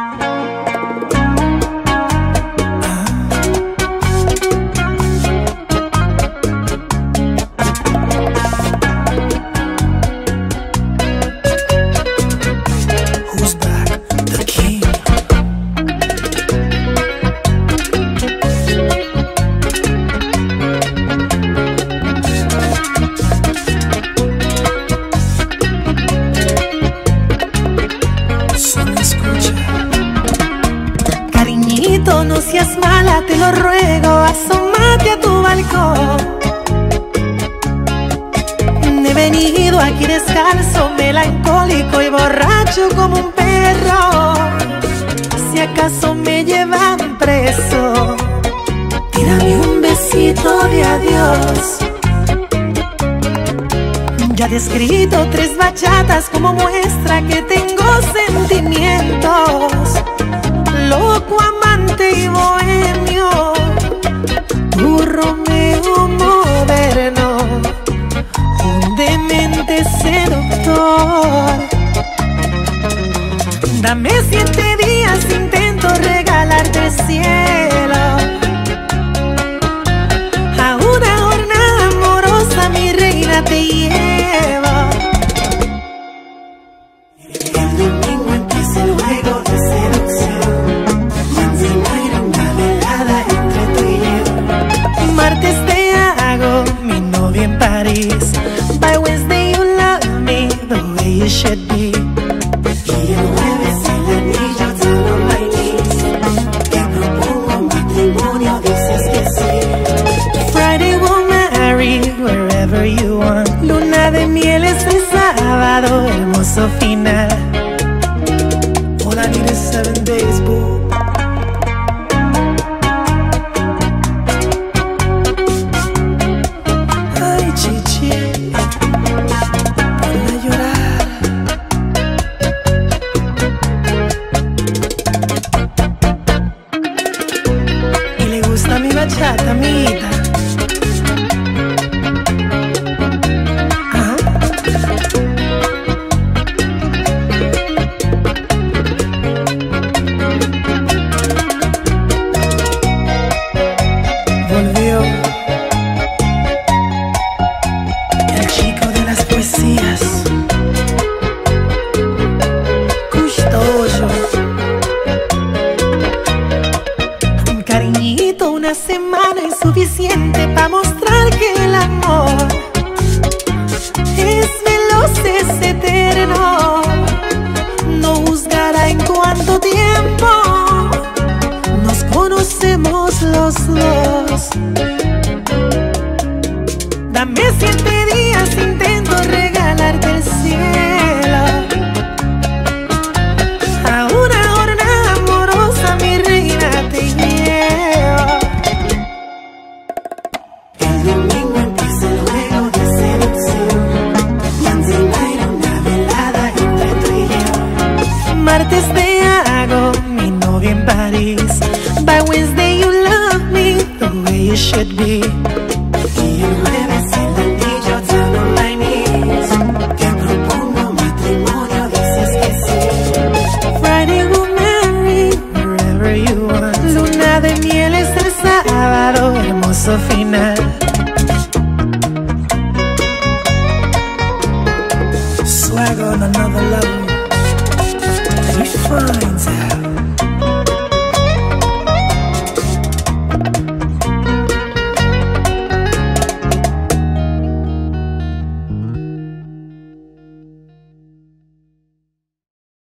No seas mala, te lo ruego, asómate a tu balcón. He venido aquí descalzo, melancólico y borracho como un perro. Si acaso me llevan preso, tírame un besito de adiós. Ya te he escrito 3 bachatas como muestra que tengo sentimientos. Loco, amante y bohemio, tu Romeo moderno, un demente seductor. Dame 7 días, intento regalarte el cielo. A una jornada amorosa, mi reina, te llevo. El domingo empieza el juego de seducción. Martes te hago mi novia en París. By Wednesday you love me the way you should be. Y el jueves el anillo down on my knees. Te propongo matrimonio, dices que sí. Friday we'll marry wherever you want. Luna de miel es el sábado, hermoso final. All I need is 7 days, boo. Mi bachata, amiguita. Volvió el chico de las poesías, Custodio. Un cariñito, una semana es suficiente para mostrar que el amor es veloz, es eterno. No juzgará en cuánto tiempo nos conocemos los dos. Dame 7 días, intento regalarte el cielo. A una jornada amorosa, mi reina, te llevo. El domingo empieza el juego de seducción. Wednesday night, una velada entre tú y yo. Martes te hago mi novia en París. By Wednesday you love me the way you should be. Y el jueves